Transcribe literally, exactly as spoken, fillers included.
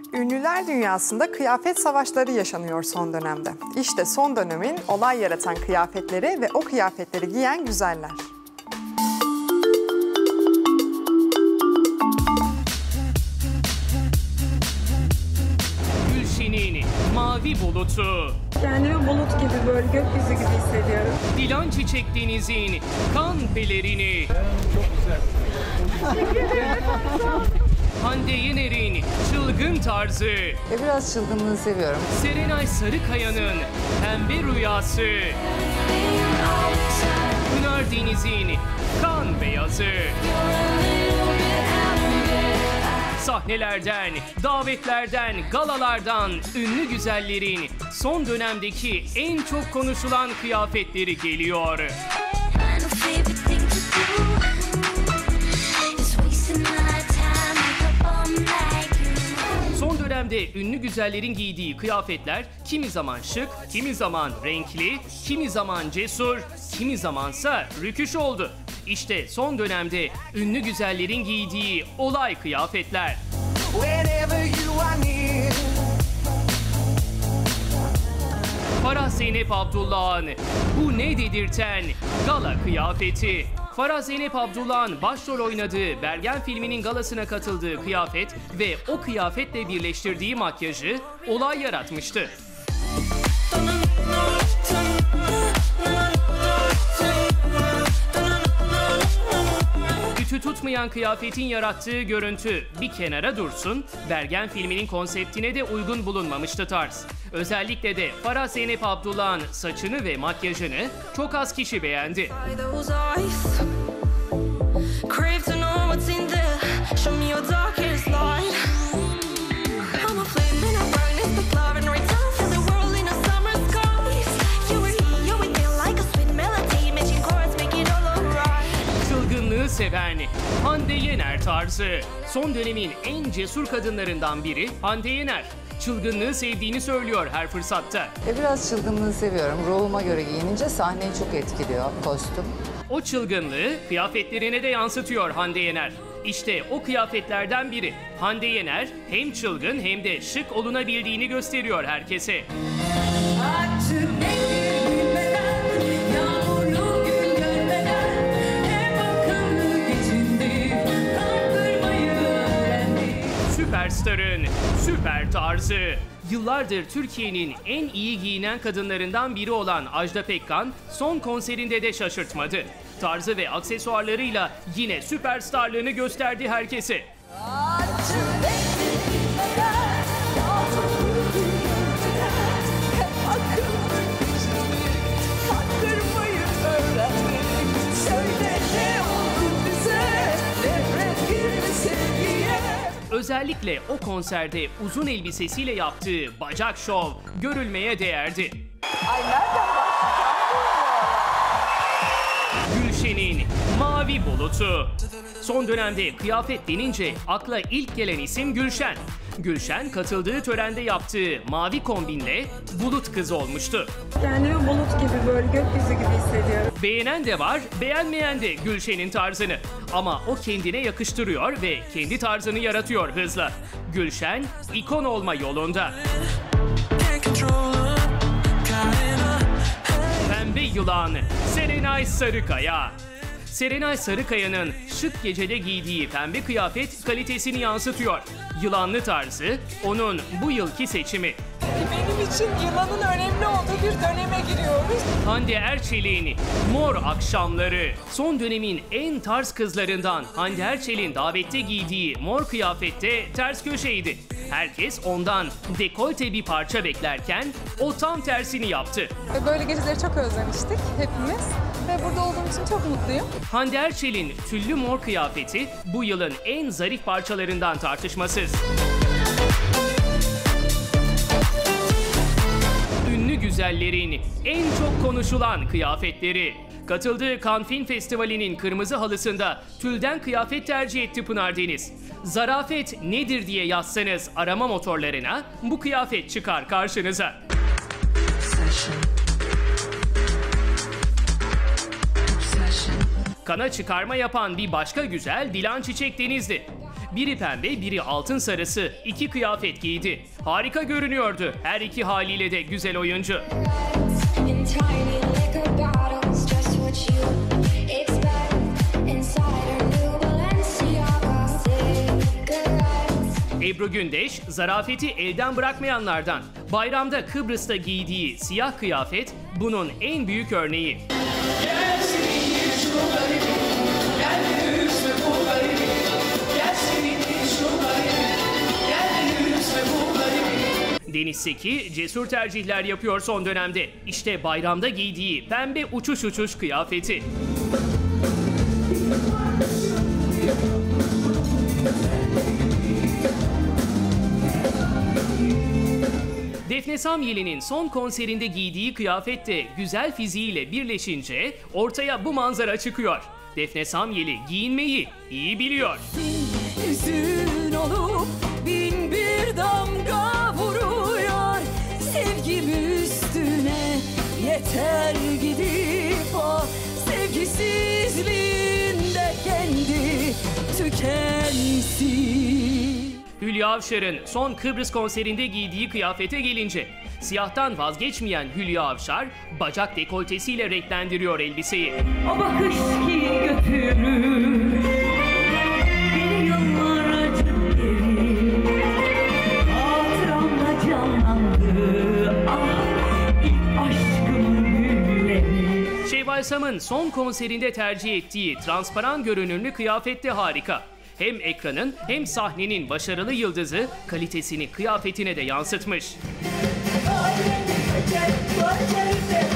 Ünlüler dünyasında kıyafet savaşları yaşanıyor son dönemde. İşte son dönemin olay yaratan kıyafetleri ve o kıyafetleri giyen güzeller. Gülşen'in mavi bulutu. Kendimi bulut gibi, böyle gökyüzü gibi hissediyorum. Dilan Çiçek Deniz'in kan pelerini. Çok güzel. Hande Yener'in çılgın tarzı. E biraz çılgınlığı seviyorum. Serenay Sarıkaya'nın pembe rüyası. Pınar Deniz'in kan beyazı. Sahnelerden, davetlerden, galalardan ünlü güzellerin son dönemdeki en çok konuşulan kıyafetleri geliyor. Son dönemde ünlü güzellerin giydiği kıyafetler kimi zaman şık, kimi zaman renkli, kimi zaman cesur, kimi zamansa rüküş oldu. İşte son dönemde ünlü güzellerin giydiği olay kıyafetler. Farah Zeynep Abdullah'ın bu ne dedirten gala kıyafeti. Farah Zeynep Abdullah'ın başrol oynadığı Bergen filminin galasına katıldığı kıyafet ve o kıyafetle birleştirdiği makyajı olay yaratmıştı. Ütü tutmayan kıyafetin yarattığı görüntü bir kenara dursun, Bergen filminin konseptine de uygun bulunmamıştı tarz. Özellikle de Farah Zeynep Abdullah'ın saçını ve makyajını çok az kişi beğendi. Çılgınlığı seven Hande Yener tarzı. Son dönemin en cesur kadınlarından biri Hande Yener. Çılgınlığı sevdiğini söylüyor her fırsatta. E biraz çılgınlığı seviyorum. Ruhuma göre giyinince sahneyi çok etkiliyor kostüm. O çılgınlığı kıyafetlerine de yansıtıyor Hande Yener. İşte o kıyafetlerden biri. Hande Yener hem çılgın hem de şık olunabildiğini gösteriyor herkese. Süperstar'ın süper tarzı. Yıllardır Türkiye'nin en iyi giyinen kadınlarından biri olan Ajda Pekkan son konserinde de şaşırtmadı. Tarzı ve aksesuarlarıyla yine süperstarlığını gösterdi herkese. Özellikle o konserde uzun elbisesiyle yaptığı bacak şov görülmeye değerdi. Ay nereden Gülşen'in mavi bulutu. Son dönemde kıyafet denince akla ilk gelen isim Gülşen. Gülşen katıldığı törende yaptığı mavi kombinle bulut kız olmuştu. Kendimi bulut gibi, böyle gökyüzü gibi hissediyorum. Beğenen de var, beğenmeyen de Gülşen'in tarzını. Ama o kendine yakıştırıyor ve kendi tarzını yaratıyor hızla. Gülşen ikon olma yolunda. Pembe yılan Serenay Sarıkaya. Serenay Sarıkaya'nın şık gecede giydiği pembe kıyafet kalitesini yansıtıyor. Yılanlı tarzı onun bu yılki seçimi. Benim için yılanın önemli olduğu bir döneme giriyoruz. Hande Erçel'in mor akşamları. Son dönemin en tarz kızlarından Hande Erçel'in davette giydiği mor kıyafette ters köşeydi. Herkes ondan dekolte bir parça beklerken o tam tersini yaptı. Ve böyle geceleri çok özlemiştik hepimiz. Ve burada olduğum için çok mutluyum. Hande Erçel'in tüllü mor kıyafeti bu yılın en zarif parçalarından tartışmasız. Ünlü güzellerin en çok konuşulan kıyafetleri. Katıldığı Cannes Film Festivali'nin kırmızı halısında tülden kıyafet tercih etti Pınar Deniz. Zarafet nedir diye yazsanız arama motorlarına bu kıyafet çıkar karşınıza. Kana çıkarma yapan bir başka güzel Dilan Çiçek Deniz'di. Biri pembe, biri altın sarısı. İki kıyafet giydi. Harika görünüyordu. Her iki haliyle de güzel oyuncu. In tiny liquor bottles, just what you expect. Inside a new Balenciaga cigarettes. Ebru Gündeş, zarafeti elden bırakmayanlardan. Bayramda Kıbrıs'ta giydiği siyah kıyafet bunun en büyük örneği. Deniz Seki cesur tercihler yapıyor son dönemde. İşte bayramda giydiği pembe uçuş uçuş kıyafeti. Defne Samyeli'nin son konserinde giydiği kıyafet de güzel fiziğiyle birleşince ortaya bu manzara çıkıyor. Defne Samyeli giyinmeyi iyi biliyor. Hüzün olup bin bir damga vuruyor sevgim üstüne, yeter gidip o sevgisizliğinde kendi tükensin. Hülya Avşar'ın son Kıbrıs konserinde giydiği kıyafete gelince siyahtan vazgeçmeyen Hülya Avşar bacak dekoltesiyle renklendiriyor elbiseyi. O bakış ki götürür beni yıllar acı geri, hatıramda canlandı ah ilk aşkımın gülleri. Şevval Sam'ın son konserinde tercih ettiği transparan görünümlü kıyafet de harika. Hem ekranın hem sahnenin başarılı yıldızı kalitesini kıyafetine de yansıtmış. Kalbimi çeker, kalbimi